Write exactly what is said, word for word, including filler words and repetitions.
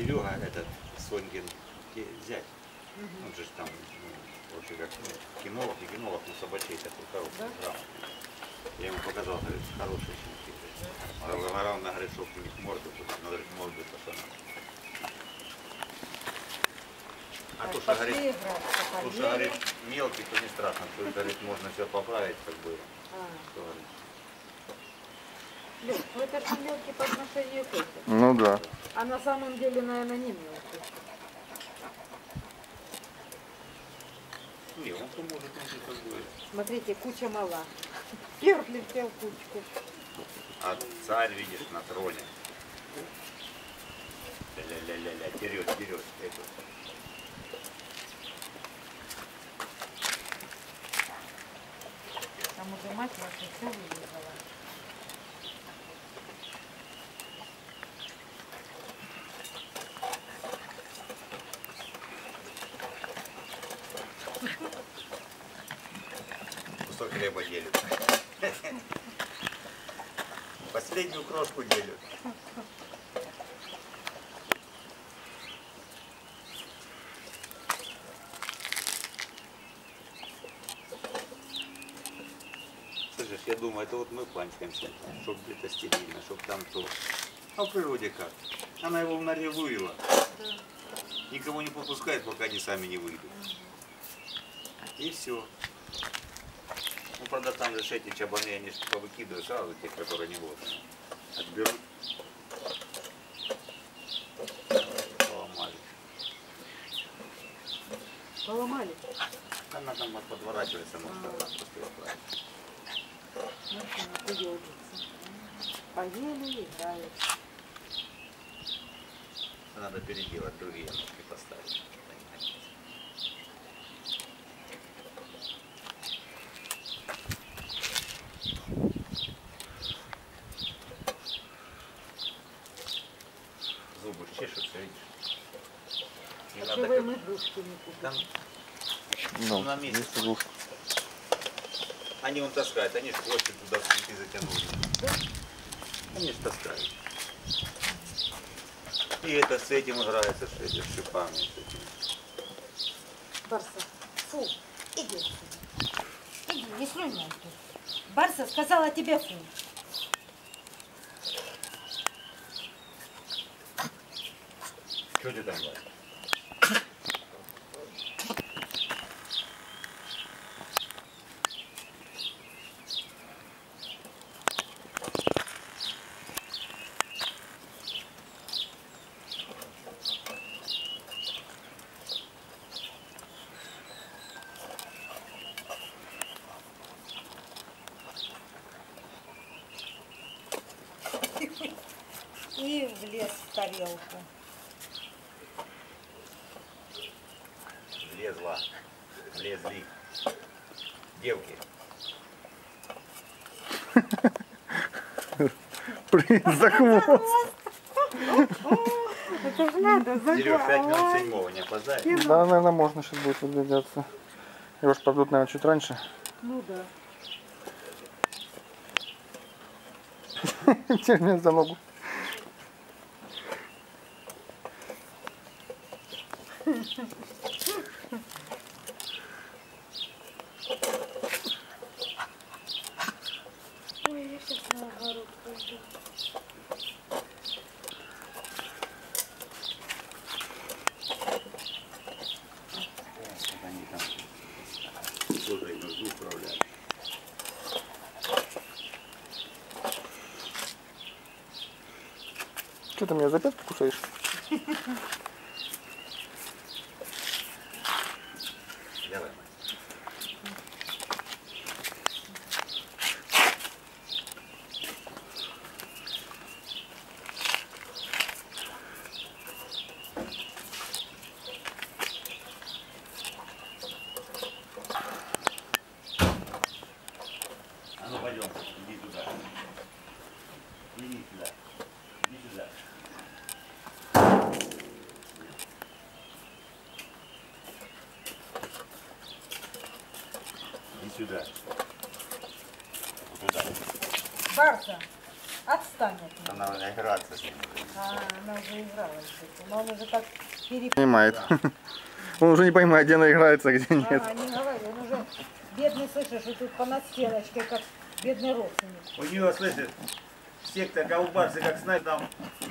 Серега, этот, Сонькин зять. Угу. Он же там, ну, вообще как, ну, кинолог, не кинолог, но собачей такой хороший, да? Грамотный. Я ему показал, говорит, хорошие щенки. Да? Он говорит, что у них морду, но говорит, морду пацана. А то, что говорит, то, что говорит, мелкий, то не страшно, то, говорит, можно все поправить, как бы. А. Лёш, ну это же мелкий по отношению к этому. Ну да. А на самом деле, наверное, не мелкий. Не, он то может, он как бы... Смотрите, куча мала. Перли все в кучку. А царь, видишь, на троне. Ля-ля-ля-ля, вперед, вперед. Там уже мать ваша все вырезала. Кусок хлеба делят. Последнюю крошку делят. Слышишь, я думаю, это вот мы панчкаемся, чтобы где-то стерильно, чтобы там то. А в природе как? Она его в норе вывела. Да. Никого не попускает, пока они сами не выйдут. И все. Ну, правда, там же эти чабаны, они же повыкидывают сразу, те, которые не вот. Отберут. Поломали. Поломали? Она там подворачивается, может, она просто его правит. Поели, играют. Надо переделать, другие ножки поставить. Зубы чешутся, видишь? Не а надо вы как... мы игрушки не купили? Там... Ну, на месте. есть игрушка. Они вон таскают, они же хвостик туда в цветы затянули. Да? Они же таскают. И это с этим играется, с этим шипами. С этим. Барса, фу, иди отсюда. Иди, не слюняй тут. Барса сказала тебе фу. Что ты там говоришь? И влез в тарелку. Влезла. Влезли. Девки. Принц за хвост. Это же надо за... Сереж, пять минут седьмого, не опоздаешь? Да, наверное, можно сейчас будет выдвигаться. Его ж пойдут, наверное, чуть раньше. Ну да. Термин за ногу. Ой, я сейчас на огород пойду. Они там тоже и нужду управляют. Что ты меня за пятки кусаешь? Давай. А ну пойдем, иди туда. Иди сюда. Иди сюда. Иди сюда. Вот туда. Барса, Отстань от него. Она надо играться с ним. А, она уже играла с этим. Но он уже так перепутал. Понимает. Он уже не понимает, где она играется, а где нет. Ага, не говори, он уже бедный, слышишь, и тут по настеночке, как бедный родственник. У нее, слышишь, секта колбасы, как знать, там